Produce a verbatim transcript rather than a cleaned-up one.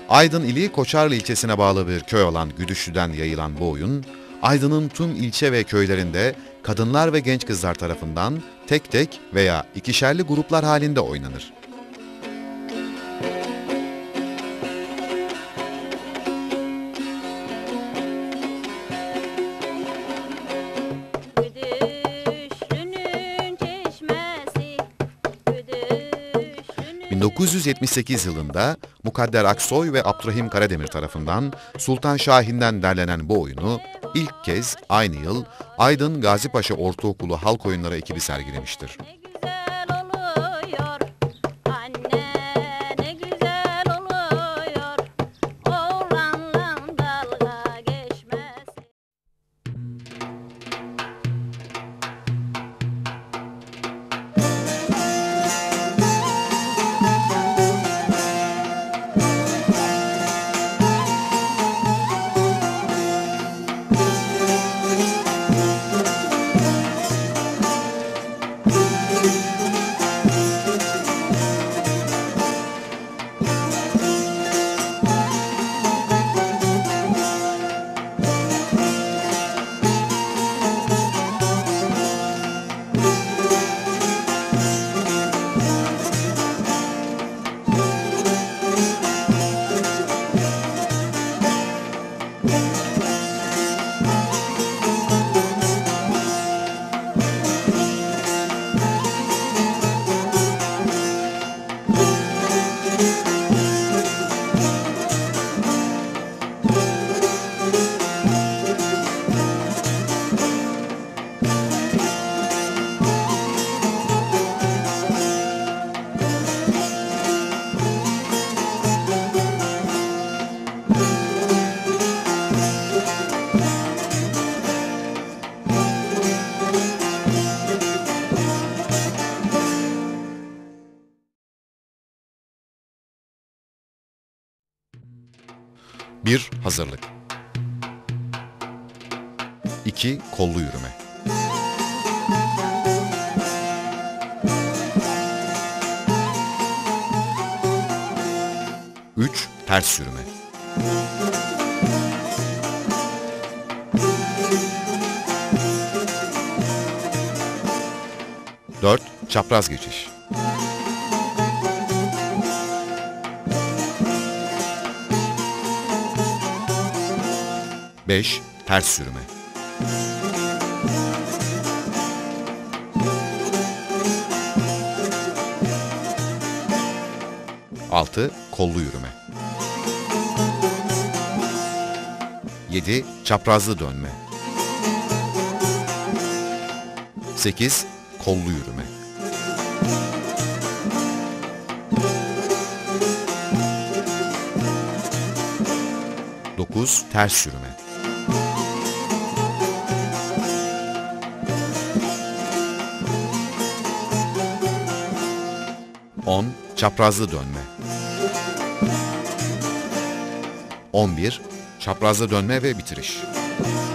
Aydın ili Koçarlı ilçesine bağlı bir köy olan Güdüşlü'den yayılan bu oyun, Aydın'ın tüm ilçe ve köylerinde kadınlar ve genç kızlar tarafından tek tek veya ikişerli gruplar halinde oynanır. bin dokuz yüz yetmiş sekiz yılında Mukadder Aksoy ve Abdurrahim Karademir tarafından Sultan Şahin'den derlenen bu oyunu ilk kez aynı yıl Aydın Gazipaşa Ortaokulu Halk Oyunları ekibi sergilemiştir. bir Hazırlık. iki Kollu yürüme. üç Ters yürüme. dört Çapraz geçiş. beş Ters yürüme. altı Kollu yürüme. yedi Çaprazlı dönme. sekiz Kollu yürüme. dokuz Ters yürüme. on Çaprazlı dönme. on bir Çaprazlı dönme ve bitiriş.